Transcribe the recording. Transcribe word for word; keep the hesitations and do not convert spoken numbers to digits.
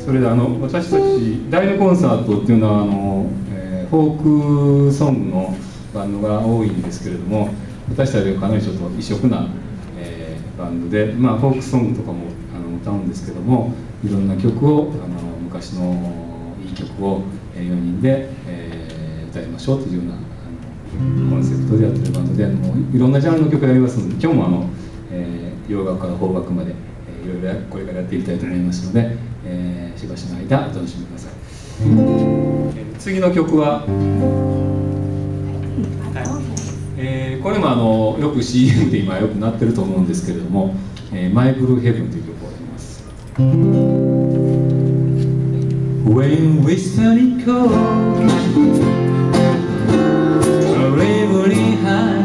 それであの私たち第二コンサートっていうのはあの、えー、フォークソングのバンドが多いんですけれども、私たちはかなりちょっと異色な、えー、バンドで、まあ、フォークソングとかもあの歌うんですけども、いろんな曲をあの昔のいい曲をよにんで、えー、歌いましょうというようなあのコンセプトでやってるバンドで、もういろんなジャンルの曲をやりますので、今日もあの、えー、洋楽から邦楽まで、えー、いろいろこれからやっていきたいと思いますので、えー、しばしの間お楽しみください。えー、次の曲は、えー、これもあのよく シーエム で今よくなってると思うんですけれども「えー、マイブルーヘブン」という曲をやります。When whispering calls, a river high